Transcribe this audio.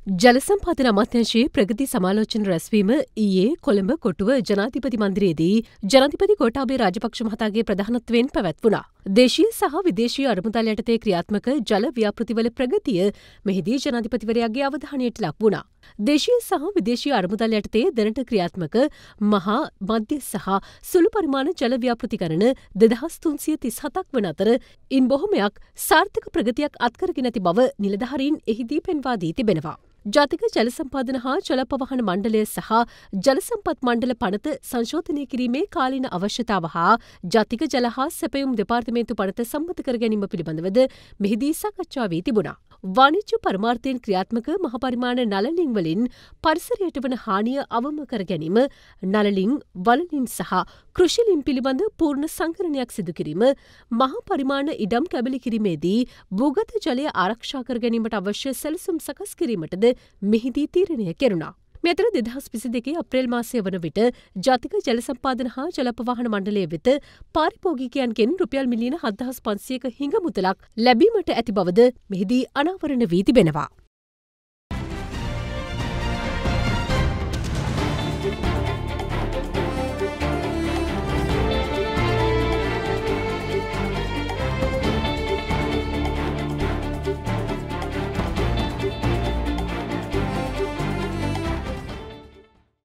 ජල සම්පාදන අමාත්‍යාංශයේ ප්‍රගති සමාලෝචන රැස්වීම ඊයේ කොළඹ කොටුව ජනාධිපති මන්දිරයේදී ජනාධිපති ගෝඨාභය රාජපක්ෂ මහතාගේ ප්‍රධානත්වයෙන් පැවැත්වුණා. දේශීය සහ විදේශීය අරමුදල් යටතේ ක්‍රියාත්මක ජල ව්‍යාපෘතිවල ප්‍රගතිය මෙහිදී ජනාධිපතිවරයාගේ අවධානයට ලක් වුණා. දේශීය සහ විදේශීය අරමුදල් යටතේ දැනට ක්‍රියාත්මක මහා, මධ්‍ය සහ සුළු පරිමාණ ජල ව්‍යාපෘති ගණන 2337ක් වන අතර ඉන් බොහොමයක් සාර්ථක ප්‍රගතියක් අත්කරගෙන ඇති බව නිලධාරීන් එහිදී පෙන්වා දී තිබෙනවා. ජාතික ජල සම්පාදන හා ජල පවහන මණ්ඩලය සහ ජල සම්පත් මණ්ඩල පනත සංශෝධනය කිරීමේ කාලීන අවශ්‍යතාව හා ජාතික ජල හා සැපයුම් දෙපාර්තමේන්තු පනත සම්මත කර ගැනීම පිළිබඳවද මෙහිදී සාකච්ඡා වී තිබුණා. වාණිජ්‍ය පරමාර්ථයෙන් ක්‍රියාත්මක මහපරිමාණ නළලින් වලින් පරිසරයට වන හානිය අවම කර ගැනීම, නළලින්, වළලින් සහ කෘෂිලින් පිළිබඳ පූර්ණ සංකලනයක් සිදු කිරීම, මහා පරිමාණ ඉඩම් කැබලි කිරීමේදී භූගත ජලය ආරක්ෂා කර ගැනීමට අවශ්‍ය සැලසුම් සකස් කිරීමටද මෙහිදී තීරණය කෙරුණා. මේ අතර 2022 අප්‍රේල් මාසය වන විට ජාතික ජල සම්පාදන හා ජල පවහන මණ්ඩලය වෙත පාරිභෝගිකයන්ගෙන් රුපියල් මිලියන 7500ක හිඟ මුදලක් ලැබීමට ඇති බවද මෙහිදී අනාවරණ වී තිබෙනවා.